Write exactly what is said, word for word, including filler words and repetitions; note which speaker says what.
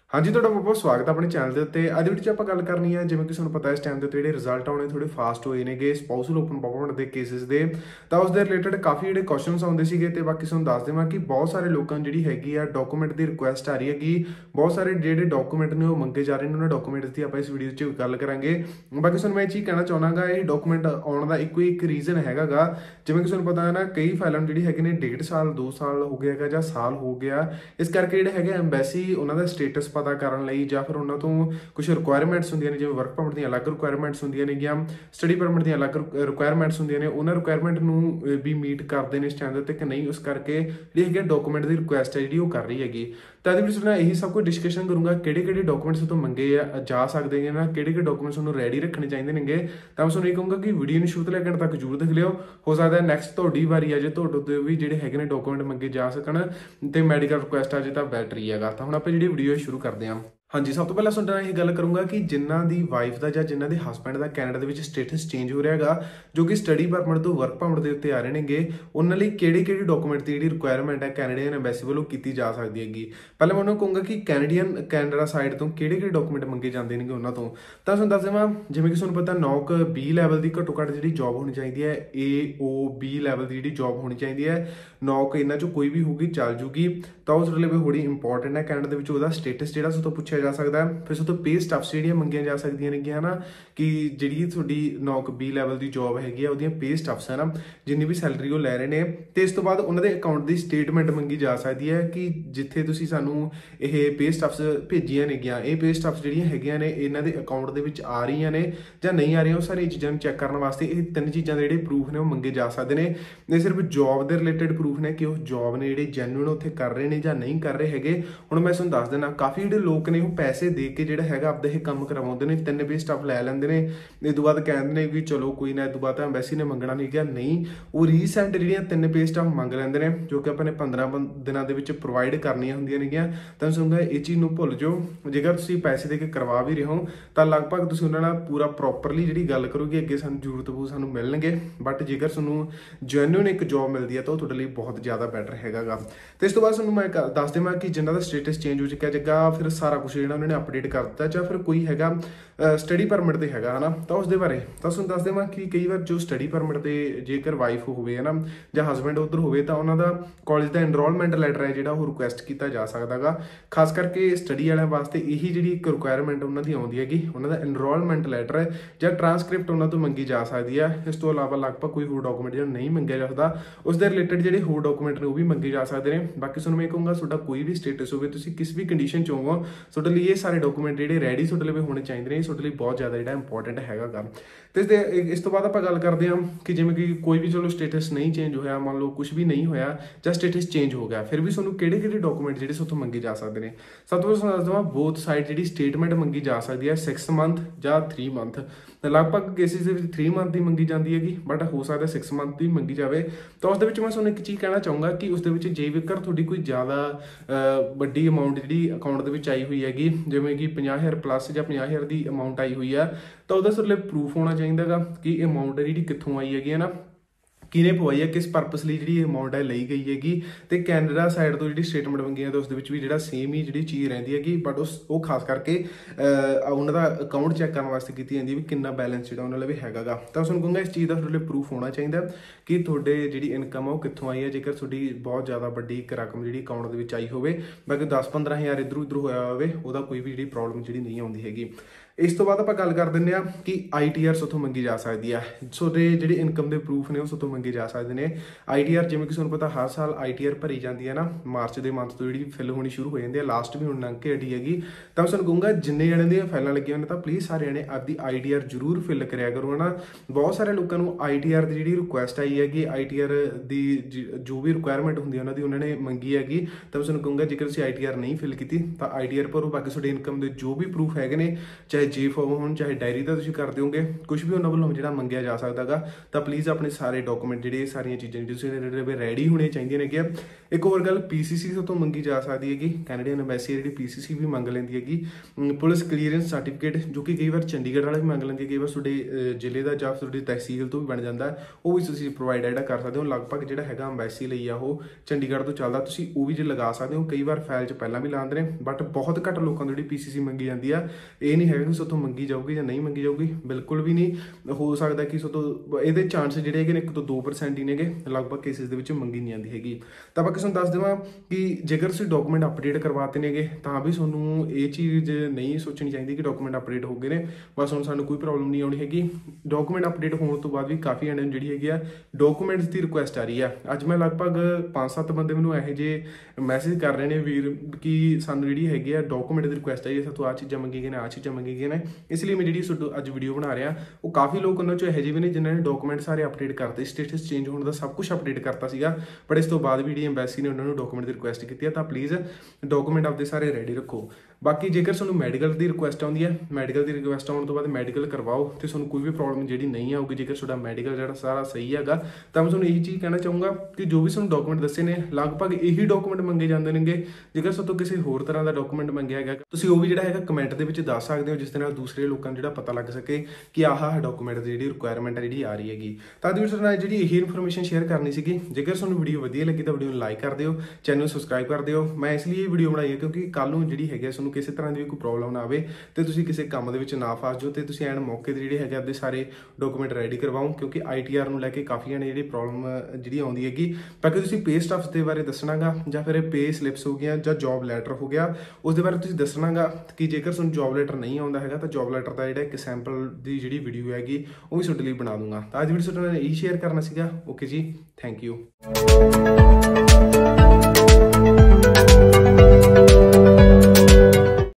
Speaker 1: हाँ जी, तुहाडा बहुत-बहुत स्वागत है अपने चैनल के उत्ते। अज वीडियो 'च आपां गल करनी है, जिवें कि तुहानूं पता है इस टाइम के उत्ते जिहड़े रिजल्ट आने थोड़े फास्ट होए नेगे स्पाउसल ओपन पापमेंट के केसिस के, तो उसके रिलेटेड काफ़ी जिहड़े क्वेश्चनस आउंदे सीगे ते बाकी तुहानूं दस देवां कि बहुत सारे लोगों की जिहड़ी हैगी आ डॉक्यूमेंट की रिक्वेस्ट आ रही हैगी। बहुत सारे जिहड़े डॉक्यूमेंट ने वो मंगे जा रहे हैं, उन्होंने डॉक्यूमेंट्स की आपां इस वीडियो 'च गल करांगे। बाकी तुहानूं मैं ये चीज़ कहना चाहुंदा गा, ये डॉक्यूमेंट आउण दा इक्को एक रीजन हैगा गा, जिवें कि तुहानूं पता है ना कई फाइलां जिहड़ी हैगी ने डेढ़ साल दो साल हो गया हैगा जां साल हो गया, इस करके जिहड़े हैगे एम्बैसी उन्हां दा स्टेटस पता करन लई जां फिर उन्हां तों कुछ रिक्वायरमेंट्स होंदियां ने, जिवें वर्क परमिट दी अलग रिक्वायरमेंट्स होंदियां नेगियां, स्टडी परमिट दी अलग रिक्वायरमेंट्स होंदियां ने, उन्हां रिक्वायरमेंट नूं भी मीट करदे ने इस टाइम दे उत्ते कि नहीं, उस करके जिहड़ी हैगी डॉक्यूमेंट दी रिक्वेस्ट है जिहड़ी वो कर रही हैगी। तो इहदे विच मैं यही सब कुछ डिस्कशन करूँगा, किहड़े-किहड़े डॉक्यूमेंट्स तो मंगे जा सकदे ने ना, किहड़े-किहड़े डॉक्यूमेंट्स तुहानूं रैडी रखने चाहिए नेगे। तो मैं तुहानूं ये कहूँगा कि वीडियो नूं शुरू तो लैके एंड तक जरूर देख लिओ, हो सकदा है नैक्सट तुहाडी वारी आ जे तुहाडे तो भी जिहड़े हैगे ने डॉक्यूमेंट मंगे जा सकण ते मैडिकल रिक्वेस्ट आ जे तां बैटर ही हैगा। तो हुण आपां जिहड़ी वीडियो शुरू करदे हां। हाँ जी, सब तो पहले तुहाडे नाल ये गल करूँगा कि जिन्हां दी वाइफ का जां जिन्हां दे हसबैंड का कैनेडा दे विच स्टेटस चेंज हो रहा है, जो कि स्टडी परमिट तो वर्क परमिट के उत्ते आ रहे नेगे, उन्हां लई किहड़े-किहड़े डॉक्यूमेंट की जिहड़ी रिक्वायरमेंट है कैनेडियन एम्बैसी वालों की जा सकदी हैगी। पहले मैं उन्होंने कहूँगा कि कैनेडियन कैनेडा साइड तो किहड़े-किहड़े डॉक्यूमेंट मंगे जाते हैं उन्होंने तो तो तुहानूं दस देवां, जिवें कि तुहानूं पता नौक बी लैवल की घट्टो घट्ट जिहड़ी जॉब होनी चाहिए है, ए ओ बी लैवल की जिहड़ी जॉब होनी चाहिए है, नौक इन्हां चों कोई भी होगी चल जूगी। तो उस रिलेवे थोड़ी इंपॉर्टेंट है, कैनेडा दे विच उहदा स्टेटस जिहड़ा सो तो पुछया जा सकदा है। फिर तो पे स्टफ्स जिहड़ियां मंगियां जा सकदियां ने है ना, कि जिहड़ी तुहाडी नौक बी लैवल की जॉब हैगी आ उहदियां पे स्टफ्स है ना, जिन्नी भी सैलरी वो लै रहे ने, ते इस तो बाद उन्हां दे अकाउंट की स्टेटमेंट मंगी जा सकदी है कि जिथे तुसीं सानूं इह पे स्टफ्स भेजियां नेगियां, ये पे स्टफ्स जिहड़ियां हैगियां ने इन्हां दे अकाउंट दे विच आ रहीआं ने जां नहीं आ रहीआं, वो सारियां चीज़ां नूं चैक करन वास्ते ये तीन चीज़ां दे जिहड़े प्रूफ ने वो मंगे जा सकदे ने। ये सिर्फ जॉब दे रिलेटेड प्रूफ ने कि वो जॉब ने जिहड़े जैन्युइन उत्थे कर रहे ने जां नहीं कर रहे हैगे। हुण मैं तुहानूं दस देना, काफ़ी जिहड़े लोक ने वो पैसे दे के जिहड़ा हैगा आपदा ये काम करवाउंदे ने, तीन पे स्टफ लै लैंदे ने, इस तो बाद कहंदे ने भी चलो कोई ना, इस तो बाद एम्बैसी ने मंगना नहीं गया, नहीं वो रीसेंट जिहड़ियां तीन पे स्टफ मंग लैंदे ने, जो कि अपने पंद्रह दिनां दे विच प्रोवाइड करनियां हुंदियां नेगियां। तो समझो ये चीज़ नूं भुल जाओ, जेकर तुसीं पैसे दे के करवा भी रहे हो तो लगभग तुसीं उन्हां नाल पूरा प्रॉपरली जिहड़ी गल करोगे अगे सानूं जरूरत पऊ सानूं मिलणगे, बट जेकर तुहानूं जैन्युइन एक जॉब मिलती है तो तुहाडे लई बहुत ज़्यादा बैटर हैगा गा। तो इस तो बाद तुहानूं मैं दस देवां कि जिन्हां दा स्टेटस चेंज हो चुका जगह फिर सारा कुछ जिहड़ा उन्होंने अपडेट कर दिता, जां फिर कोई हैगा स्टडी परमिट ते हैगा है ना, तो उसदे बारे तो तुहानूं दस देवां कि कई बार जो स्टडी परमिट ते जेकर वाइफ होवे है ना जां हसबैंड उधर होवे तो उन्हां दा कॉलेज का एनरोलमेंट लैटर है जिहड़ा वो रिक्वेस्ट किया जा सकदा गा। खास करके स्टडी वालियां वास्ते यही जिहड़ी एक रिक्वायरमेंट उन्हां दी आउंदी हैगी, उन्हां दा एनरोलमेंट लैटर है जां ट्रांसक्रिप्ट उन्हां तों मंगी जा सकदी है। इस तो इलावा लगभग कोई होर डॉक्यूमेंट जिहड़ा नहीं मंगिया जा सकदा, उसदे रिलेटेड जिहड़े होर डॉक्यूमेंट ने वो भी मंगे जा सकदे ने। बाकी तुहानूं मैं कहूँगा तुहाडा कोई भी स्टेटस होवे, तुसीं किस भी कंडीशन च होवो, तुहाडे लई ये सारे डॉक्यूमेंट जिहड़े रैडी तुहाडे लई होने चाहिए ने, तुहाडे लई बहुत ज़्यादा जिहड़ा इंपॉर्टेंट हैगा गा। तो इसदे इस तो बाद आपां गल करदे हां कि जिवें कि कोई भी चलो स्टेटस नहीं चेंज होया, मान लो कुछ भी नहीं होया जां स्टेटस चेंज हो गया, फिर भी तुहानूं किहड़े-किहड़े डॉक्यूमेंट जिहड़े सोथों मंगे जा सकदे ने। सब तो पहले दस देवां, बोथ साइड जिहड़ी स्टेटमेंट मंगी जा सकदी है सिक्स मंथ जां थ्री मंथ। लगभग केसिस दे विच थ्री मंथ की मंगी जाती हैगी, बट हो सकदा सिक्स मंथ की मंगी जाए। तो उसदे विच मैं तुहानूं एक चीज़ कहना चाहूँगा कि उसदे विच जेकर तुहाडी कोई ज़्यादा वड्डी अमाउंट जिहड़ी अकाउंट दे विच आई हुई हैगी, जिवें कि पचास हज़ार प्लस जां पचास हज़ार की अमाउंट आई हुई है, तो उहदा तुहाडे लई प्रूफ होना चाहिए गा कि अमाउंट जिहड़ी कित्थों आई हैगी है ना, किने पवाई है, किस परपस लिए जी अमाउंट है लई गई हैगी। तो कैनेडा साइड तो जी स्टेटमेंट मंगी है तो उस भी जो सेम ही जी चीज़ रही हैगी, बट उस वो खास करके उन्होंने अकाउंट चैक करने वास्ते की जाती है भी कितना बैलेंस जो उन्होंने भी हैगा गा। तो उसको कहूँगा इस चीज़ का थोड़े प्रूफ होना चाहिए कि थोड़े जी इनकम है वो कितों आई है, जेकर थोड़ी बहुत ज़्यादा वड्डी एक रकम जी अकाउंट के आई हो, बाकी दस पंद्रह हज़ार इधर उधर होया हो, कोई भी जी प्रॉब्लम जी नहीं आती हैगी। इस तो बाद आप गल कर दें कि आई टी आर सोथों मंगी जा सकती है, सो जी इनकम के प्रूफ ने सोथों मंगे जा सकते हैं। आई टी आर जिवें कि तुहानूं पता हर साल आई टी आर भरी जाती है ना, मार्च के मंथ तो जी फिल होनी शुरू हो जाती है, लास्ट भी हुण लंघ के हटी हैगी। तो मैं कहूँगा जिन्ने जने दी फाइलां लगियां ने तो प्लीज़ सारे जने आपकी आई टी आर जरूर फिल कराया करो है ना। बहुत सारे लोगों को आई टी आर की जी रिक्वेस्ट आई हैगी, आई टी आर की जो भी रिक्वायरमेंट होंगी उन्होंने उन्होंने मंगी हैगी। तो मैं कहूँगा जेकर तुसीं आई टी आर नहीं फिल की तो आई टी आर भरो, बाकी तुहाडे इनकम के जो भी प्रूफ है ने, चाहे जे फॉर्म हो चाहे डायरी का तुसीं कर दोगे, कुछ भी उन्होंने वालों जो मंगया जा सकता गा। तो प्लीज़ अपने सारे डॉक्यूमेंट जी सारिया चीज़ां जी रैडी होने चाहिए ने। एक होर गल पीसीसी तो मंगी जा सकती हैगी, कैनेडियन एम्बैसी जी पीसीसी भी मंग लेंदी हैगी। पुलिस क्लीयरेंस सर्टिफिकेट जो कि कई बार चंडीगढ़ वाला भी मंग लेंदी है, कई बार तुहाडे जिले का जां तुहाडी तहसील तो भी बन जाता है, वो भी तुसीं प्रोवाइड है कर सकते हो। लगभग जिहड़ा हैगा एम्बैसी लई आ वो चंडीगढ़ तो चलदा, तुसीं वो भी जे लगा सकते हो। कई बार फाइल च पहलां भी लांदे ने, बट बहुत घੱਟ लोगों की पीसीसी मंगी जाती है। ये नहीं है कि सोतों मंगी जाऊगी या नहीं मंगी जाऊगी, बिल्कुल भी नहीं हो सकता कि सोतों ये चांस जिहड़े हैगे ने एक तो दो परसेंट ही नेगे, लगभग केसिस दे विच मंगी नहीं जाती हैगी। तो बाकी तुहानूं दस देवां कि जेकर तुसीं डॉकूमेंट अपडेट करवाते नेगे तां भी तुहानूं ये चीज़ नहीं सोचनी चाहिए कि डॉकूमेंट अपडेट हो गए ने बस हुण सानूं कोई प्रॉब्लम नहीं आउणी हैगी। डॉकूमेंट अपडेट होने तो बाद भी काफ़ी जणिਆਂ ਨੂੰ ਜਿਹੜੀ ਹੈਗੀ ਆ डॉकूमेंट्स की रिक्वेस्ट आ रही है। अज मैं लगभग पाँच सत्त बंदे मैनूं ਇਹੋ ਜਿਹੇ मैसेज कर रहे हैं वीर कि सानूं ਜਿਹੜੀ ਹੈਗੀ ਆ डॉकूमेंट की रिक्वेस्ट आई है, सातों आ चीज़ां मंगी गई ने, आ चीज़ां मंगी गई ने। इसलिए मैं जी अज वीडियो बना रहा वो काफ़ी लोग उन्होंने ਇਹੋ ਜਿਹੇ भी ने जिन्होंने डॉकूमेंट सारे अपडेट करते, स्टेटस चेंज होने का सब कुछ अपडेट करता सीगा, बट इस तो बाद भी जी एम्बैसी ने उन्होंने डॉकूमेंट की रिक्वेस्ट की है। तो प्लीज़ डॉकूमेंट आपके सारे रेडी रखो। बाकी जेकर तुहानूं मैडिकल की रिक्वेस्ट आउंदी है, मैडिकल की रिक्वेस्ट आने तो बाद मैडिकल करवाओ तो तुहानूं कोई भी प्रॉब्लम जी नहीं आऊगी। जेकर तुहाडा मैडिकल जिहड़ा सारा सही हैगा तो मैं तुहानूं यही चीज़ कहना चाहूँगा कि जो भी तुहानूं डॉकूमेंट दस्से ने लगभग यही डॉकूमेंट मंगे जाते हैं। जेकर तुहानूं किसी होर तरह का डॉकूमेंट मंगिया गया तुसीं वो भी जिहड़ा हैगा कमेंट दे विच दस सकदे हो, जिस दे नाल दूसरे लोगों को जिहड़ा पता लग सके कि आह डॉकूमेंट की जिहड़ी रिक्वायरमेंट है जिहड़ी आ रही हैगी। तां दी तुहाडे नाल जिहड़ी यही इन्फॉर्मेशन शेयर करनी सीगी। जेकर तुहानूं वीडियो वधिया लगी तो वीडियो लाइक कर दिओ, चैनल सबसक्राइब कर दिओ। मैं इसलिए वीडियो बनाई है क्योंकि कल नूं जिहड़ी हैगी तुहानूं किसी तरह की कोई प्रॉब्लम ना आवे ते तुसीं किसी काम दे विच ना फस जाओ ते तुसीं एन मौके ते जिहड़े हैगे आपदे सारे डॉकूमेंट रेडी करवाओ, क्योंकि आई टी आर नूं लैके काफ़ी जणे जिहड़ी प्रॉब्लम जिहड़ी आउंदी हैगी। बाकी तुसीं पे स्टफ्स दे बारे दसणागा जां फिर पे स्लिप्स हो गया जां जॉब लैटर हो गया उस दे बारे तुसीं दसणागा कि जेकर तुहानूं जॉब लैटर नहीं आउंदा हैगा तो जॉब लैटर का जिहड़ा एक सैंपल की जिहड़ी वीडियो हैगी वो भी तुहाडे लई बना दूंगा। तो अज वीडियो तुहाडे नाल यही शेयर करना सीगा। ओके जी, थैंक यू।